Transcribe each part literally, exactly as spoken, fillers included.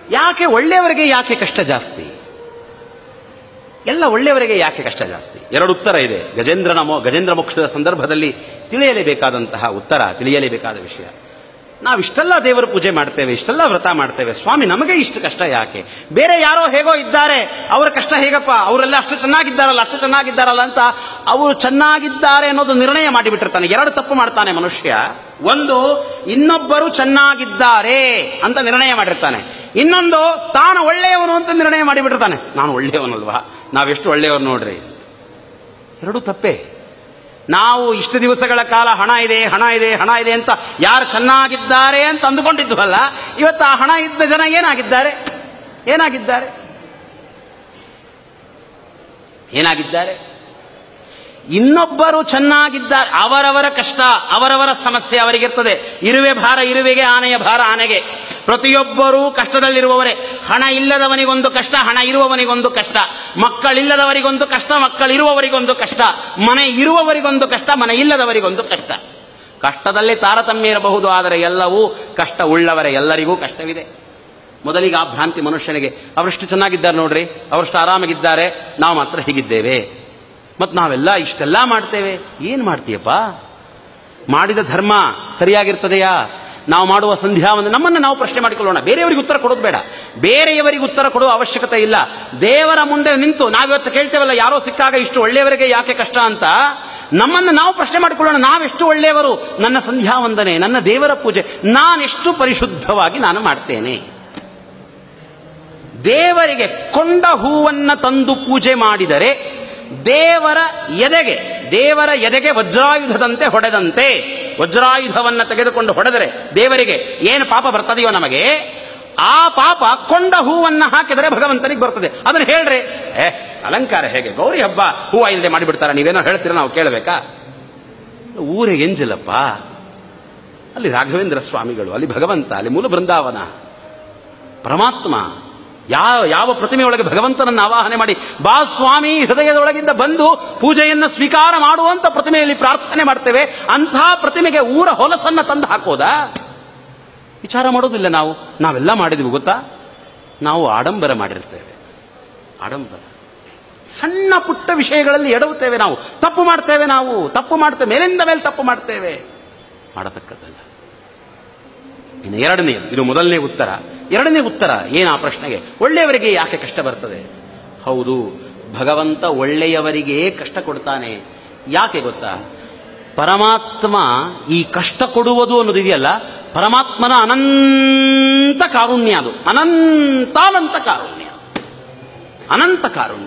ಯಾಕೆ ಒಳ್ಳೆಯವರಿಗೆ ಯಾಕೆ ಕಷ್ಟ ಜಾಸ್ತಿ? ಎಲ್ಲ ಒಳ್ಳೆಯವರಿಗೆ ಯಾಕೆ ಕಷ್ಟ ಜಾಸ್ತಿ? ಎರಡು ಉತ್ತರ ಇದೆ. ಗಜೇಂದ್ರನ ಮೋ ಗಜೇಂದ್ರ ಮೋಕ್ಷದ ಸಂದರ್ಭದಲ್ಲಿ ತಿಳಿಯಲೇಬೇಕಾದಂತಹ ಉತ್ತರ, ತಿಳಿಯಲೇಬೇಕಾದ ವಿಷಯ. ನಾವಿಷ್ಟೆಲ್ಲ ದೇವರ ಪೂಜೆ ಮಾಡ್ತೇವೆ, ಇಷ್ಟೆಲ್ಲ ವ್ರತ ಮಾಡ್ತೇವೆ, ಸ್ವಾಮಿ ನಮಗೆ ಇಷ್ಟು ಕಷ್ಟ ಯಾಕೆ? ಬೇರೆ ಯಾರೋ ಹೇಗೋ ಇದ್ದಾರೆ, ಅವರ ಕಷ್ಟ ಹೇಗಪ್ಪ? ಅವರೆಲ್ಲ ಅಷ್ಟು ಚೆನ್ನಾಗಿದ್ದಾರಲ್ಲ ಅಷ್ಟು ಚೆನ್ನಾಗಿದ್ದಾರಲ್ಲ ಅಂತ ಅವರು ಚೆನ್ನಾಗಿದ್ದಾರೆ ಅನ್ನೋದು ನಿರ್ಣಯ ಮಾಡಿಬಿಟ್ಟಿರ್ತಾನೆ. ಎರಡು ತಪ್ಪು ಮಾಡ್ತಾನೆ ಮನುಷ್ಯ. ಒಂದು, ಇನ್ನೊಬ್ಬರು ಚೆನ್ನಾಗಿದ್ದಾರೆ ಅಂತ ನಿರ್ಣಯ ಮಾಡಿರ್ತಾನೆ. ಇನ್ನೊಂದು, ತಾನು ಒಳ್ಳೆಯವನು ಅಂತ ನಿರ್ಣಯ ಮಾಡಿಬಿಟ್ಟಿರ್ತಾನೆ. ನಾನು ಒಳ್ಳೆಯವನಲ್ವಾ, ನಾವೆಷ್ಟು ಒಳ್ಳೆಯವರು ನೋಡ್ರಿ. ಎರಡು ತಪ್ಪೇ. ನಾವು ಇಷ್ಟು ದಿವಸಗಳ ಕಾಲ ಹಣ ಇದೆ ಹಣ ಇದೆ ಹಣ ಇದೆ ಅಂತ ಯಾರು ಚೆನ್ನಾಗಿದ್ದಾರೆ ಅಂತ ಅಂದುಕೊಂಡಿದ್ವಲ್ಲ, ಇವತ್ತು ಆ ಹಣ ಇದ್ದ ಜನ ಏನಾಗಿದ್ದಾರೆ ಏನಾಗಿದ್ದಾರೆ ಏನಾಗಿದ್ದಾರೆ ಇನ್ನೊಬ್ಬರು ಚೆನ್ನಾಗಿದ್ದಾರೆ. ಅವರವರ ಕಷ್ಟ, ಅವರವರ ಸಮಸ್ಯೆ ಅವರಿಗಿರ್ತದೆ. ಇರುವೆ ಭಾರ ಇರುವೆಗೆ, ಆನೆಯ ಭಾರ ಆನೆಗೆ. ಪ್ರತಿಯೊಬ್ಬರೂ ಕಷ್ಟದಲ್ಲಿರುವವರೇ. ಹಣ ಇಲ್ಲದವನಿಗೊಂದು ಕಷ್ಟ, ಹಣ ಇರುವವನಿಗೊಂದು ಕಷ್ಟ. ಮಕ್ಕಳಿಲ್ಲದವರಿಗೊಂದು ಕಷ್ಟ, ಮಕ್ಕಳಿರುವವರಿಗೊಂದು ಕಷ್ಟ. ಮನೆ ಇರುವವರಿಗೊಂದು ಕಷ್ಟ, ಮನೆ ಇಲ್ಲದವರಿಗೊಂದು ಕಷ್ಟ. ಕಷ್ಟದಲ್ಲಿ ತಾರತಮ್ಯ ಇರಬಹುದು, ಆದರೆ ಎಲ್ಲವೂ ಕಷ್ಟ ಉಳ್ಳವರೇ, ಎಲ್ಲರಿಗೂ ಕಷ್ಟವಿದೆ. ಮೊದಲಿಗೆ ಆ ಭ್ರಾಂತಿ ಮನುಷ್ಯನಿಗೆ. ಅವರಷ್ಟು ಚೆನ್ನಾಗಿದ್ದಾರೆ ನೋಡ್ರಿ, ಅವರಷ್ಟು ಆರಾಮಾಗಿದ್ದಾರೆ, ನಾವು ಮಾತ್ರ ಹೀಗಿದ್ದೇವೆ. ಮತ್ತು ನಾವೆಲ್ಲ ಇಷ್ಟೆಲ್ಲ ಮಾಡ್ತೇವೆ. ಏನು ಮಾಡ್ತೀಯಪ್ಪ? ಮಾಡಿದ ಧರ್ಮ ಸರಿಯಾಗಿರ್ತದೆಯಾ? ನಾವು ಮಾಡುವ ಸಂಧ್ಯಾ ಒಂದು ನಮ್ಮನ್ನು ನಾವು ಪ್ರಶ್ನೆ ಮಾಡಿಕೊಳ್ಳೋಣ. ಬೇರೆಯವರಿಗೆ ಉತ್ತರ ಕೊಡೋದು ಬೇಡ, ಬೇರೆಯವರಿಗೆ ಉತ್ತರ ಕೊಡುವ ಅವಶ್ಯಕತೆ ಇಲ್ಲ. ದೇವರ ಮುಂದೆ ನಿಂತು ನಾವಿವತ್ತು ಕೇಳ್ತೇವಲ್ಲ, ಯಾರೋ ಸಿಕ್ಕಾಗ ಇಷ್ಟು ಒಳ್ಳೆಯವರಿಗೆ ಯಾಕೆ ಕಷ್ಟ ಅಂತ ನಮ್ಮನ್ನು ನಾವು ಪ್ರಶ್ನೆ ಮಾಡಿಕೊಳ್ಳೋಣ. ನಾವೆಷ್ಟು ಒಳ್ಳೆಯವರು? ನನ್ನ ಸಂಧ್ಯಾ ವಂದನೆ, ನನ್ನ ದೇವರ ಪೂಜೆ ನಾನೆಷ್ಟು ಪರಿಶುದ್ಧವಾಗಿ ನಾನು ಮಾಡ್ತೇನೆ? ದೇವರಿಗೆ ಕೊಂಡ ಹೂವನ್ನ ತಂದು ಪೂಜೆ ಮಾಡಿದರೆ ದೇವರ ಎದೆಗೆ ದೇವರ ಎದೆಗೆ ವಜ್ರಾಯುಧದಂತೆ ಹೊಡೆದಂತೆ. ವಜ್ರಾಯುಧವನ್ನ ತೆಗೆದುಕೊಂಡು ಹೊಡೆದರೆ ದೇವರಿಗೆ ಏನು ಪಾಪ ಬರ್ತದೆಯೋ ನಮಗೆ, ಆ ಪಾಪ ಕೊಂಡ ಹೂವನ್ನ ಹಾಕಿದರೆ ಭಗವಂತನಿಗೆ ಬರ್ತದೆ. ಅದನ್ನು ಹೇಳ್ರಿ. ಏ ಅಲಂಕಾರ ಹೇಗೆ, ಗೌರಿ ಹಬ್ಬ ಹೂವ ಇಲ್ಲದೆ ಮಾಡಿಬಿಡ್ತಾರ, ನೀವೇನೋ ಹೇಳ್ತೀರ ನಾವು ಕೇಳಬೇಕಾ? ಊರಿಗೆ ಎಂಜಿಲ್ಲಪ್ಪ. ಅಲ್ಲಿ ರಾಘವೇಂದ್ರ ಸ್ವಾಮಿಗಳು, ಅಲ್ಲಿ ಭಗವಂತ, ಅಲ್ಲಿ ಮೂಲ ಬೃಂದಾವನ, ಪರಮಾತ್ಮ. ಯಾವ ಯಾವ ಪ್ರತಿಮೆಯೊಳಗೆ ಭಗವಂತನನ್ನು ಆವಾಹನೆ ಮಾಡಿ ಬಾ ಸ್ವಾಮಿ ಹೃದಯದೊಳಗಿಂದ ಬಂದು ಪೂಜೆಯನ್ನು ಸ್ವೀಕಾರ ಮಾಡುವಂತ ಪ್ರತಿಮೆಯಲ್ಲಿ ಪ್ರಾರ್ಥನೆ ಮಾಡ್ತೇವೆ. ಅಂಥ ಪ್ರತಿಮೆಗೆ ಊರ ಹೊಲಸನ್ನ ತಂದು ಹಾಕೋದಾ? ವಿಚಾರ ಮಾಡೋದಿಲ್ಲ ನಾವು. ನಾವೆಲ್ಲ ಮಾಡಿದ್ವಿ ಗೊತ್ತಾ? ನಾವು ಆಡಂಬರ ಮಾಡಿರ್ತೇವೆ. ಆಡಂಬರ ಸಣ್ಣ ಪುಟ್ಟ ವಿಷಯಗಳಲ್ಲಿ ಎಡವುತ್ತೇವೆ ನಾವು, ತಪ್ಪು ಮಾಡ್ತೇವೆ. ನಾವು ತಪ್ಪು ಮಾಡ್ತೇವೆ, ಮೇಲಿಂದ ಮೇಲೆ ತಪ್ಪು ಮಾಡ್ತೇವೆ. ಮಾಡತಕ್ಕದ್ದಲ್ಲ. ಇನ್ನು ಎರಡನೇ, ಇದು ಮೊದಲನೇ ಉತ್ತರ. ಎರಡನೇ ಉತ್ತರ ಏನು ಆ ಪ್ರಶ್ನೆಗೆ? ಒಳ್ಳೆಯವರಿಗೆ ಯಾಕೆ ಕಷ್ಟ ಬರ್ತದೆ? ಹೌದು, ಭಗವಂತ ಒಳ್ಳೆಯವರಿಗೆ ಕಷ್ಟ ಕೊಡ್ತಾನೆ. ಯಾಕೆ ಗೊತ್ತಾ? ಪರಮಾತ್ಮ ಈ ಕಷ್ಟ ಕೊಡುವುದು ಅನ್ನೋದಿದೆಯಲ್ಲ, ಪರಮಾತ್ಮನ ಅನಂತ ಕಾರುಣ್ಯ. ಅದು ಅನಂತಾನಂತ ಕಾರುಣ್ಯ, ಅನಂತ ಕಾರುಣ್ಯ.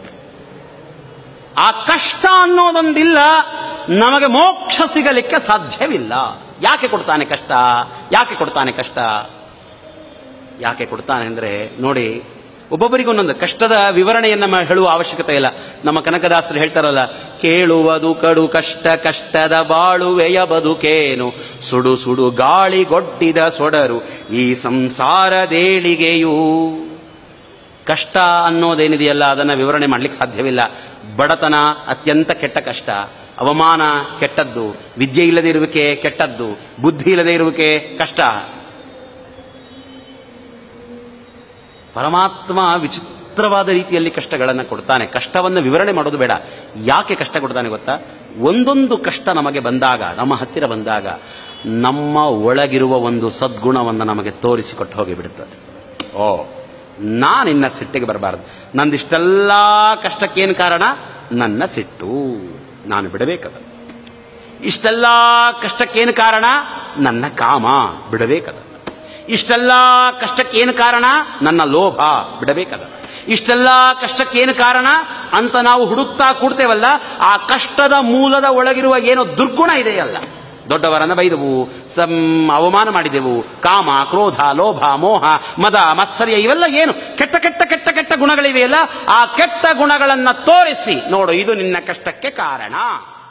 ಆ ಕಷ್ಟ ಅನ್ನೋದೊಂದಿಲ್ಲ, ನಮಗೆ ಮೋಕ್ಷ ಸಿಗಲಿಕ್ಕೆ ಸಾಧ್ಯವಿಲ್ಲ. ಯಾಕೆ ಕೊಡ್ತಾನೆ ಕಷ್ಟ? ಯಾಕೆ ಕೊಡ್ತಾನೆ ಕಷ್ಟ? ಯಾಕೆ ಕೊಡ್ತಾನೆ ಅಂದ್ರೆ ನೋಡಿ, ಒಬ್ಬೊಬ್ಬರಿಗೊಂದೊಂದು ಕಷ್ಟದ ವಿವರಣೆಯನ್ನ ಹೇಳುವ ಅವಶ್ಯಕತೆ ಇಲ್ಲ. ನಮ್ಮ ಕನಕದಾಸರು ಹೇಳ್ತಾರಲ್ಲ, ಕೇಳುವುದು ಕಡು ಕಷ್ಟ ಕಷ್ಟದ ಬಾಳುವೆಯ ಬದುಕೇನು, ಸುಡು ಸುಡು ಗಾಳಿಗೊಡ್ಡಿದ ಸೊಡರು ಈ ಸಂಸಾರದೇಳಿಗೆಯೂ. ಕಷ್ಟ ಅನ್ನೋದೇನಿದೆಯಲ್ಲ ಅದನ್ನ ವಿವರಣೆ ಮಾಡ್ಲಿಕ್ಕೆ ಸಾಧ್ಯವಿಲ್ಲ. ಬಡತನ ಅತ್ಯಂತ ಕೆಟ್ಟ ಕಷ್ಟ, ಅವಮಾನ ಕೆಟ್ಟದ್ದು, ವಿದ್ಯೆ ಇಲ್ಲದೆ ಇರುವಿಕೆ ಕೆಟ್ಟದ್ದು, ಬುದ್ಧಿ ಇಲ್ಲದೆ ಇರುವಿಕೆ ಕಷ್ಟ. ಪರಮಾತ್ಮ ವಿಚಿತ್ರವಾದ ರೀತಿಯಲ್ಲಿ ಕಷ್ಟಗಳನ್ನು ಕೊಡ್ತಾನೆ. ಕಷ್ಟವನ್ನು ವಿವರಣೆ ಮಾಡೋದು ಬೇಡ. ಯಾಕೆ ಕಷ್ಟ ಕೊಡ್ತಾನೆ ಗೊತ್ತಾ? ಒಂದೊಂದು ಕಷ್ಟ ನಮಗೆ ಬಂದಾಗ, ನಮ್ಮ ಹತ್ತಿರ ಬಂದಾಗ, ನಮ್ಮ ಒಳಗಿರುವ ಒಂದು ಸದ್ಗುಣವನ್ನು ನಮಗೆ ತೋರಿಸಿಕೊಟ್ಟು ಹೋಗಿಬಿಡುತ್ತದೆ. ಓ, ನಾನಿನ್ನ ಸಿಟ್ಟಿಗೆ ಬರಬಾರದು. ನಂದಿಷ್ಟೆಲ್ಲ ಕಷ್ಟಕ್ಕೇನು ಕಾರಣ? ನನ್ನ ಸಿಟ್ಟು. ನಾನು ಬಿಡಬೇಕದ. ಇಷ್ಟೆಲ್ಲ ಕಷ್ಟಕ್ಕೇನು ಕಾರಣ? ನನ್ನ ಕಾಮ. ಬಿಡಬೇಕದ. ಇಷ್ಟೆಲ್ಲ ಕಷ್ಟಕ್ಕೇನು ಕಾರಣ? ನನ್ನ ಲೋಭ. ಬಿಡಬೇಕದ. ಇಷ್ಟೆಲ್ಲ ಕಷ್ಟಕ್ಕೇನು ಕಾರಣ ಅಂತ ನಾವು ಹುಡುಕ್ತಾ ಕೂಡ್ತೇವಲ್ಲ, ಆ ಕಷ್ಟದ ಮೂಲದ ಒಳಗಿರುವ ಏನೋ ದುರ್ಗುಣ ಇದೆಯಲ್ಲ, ದೊಡ್ಡವರನ್ನ ಬೈದೆವು, ಸಂ ಅವಮಾನ ಮಾಡಿದೆವು, ಕಾಮ, ಕ್ರೋಧ, ಲೋಭ, ಮೋಹ, ಮದ, ಮತ್ಸರ್ಯ, ಇವೆಲ್ಲ ಏನು ಕೆಟ್ಟ ಕೆಟ್ಟ ಕೆಟ್ಟ ಕೆಟ್ಟ ಗುಣಗಳಿವೆಯಲ್ಲ, ಆ ಕೆಟ್ಟ ಗುಣಗಳನ್ನ ತೋರಿಸಿ ನೋಡು, ಇದು ನಿನ್ನ ಕಷ್ಟಕ್ಕೆ ಕಾರಣ.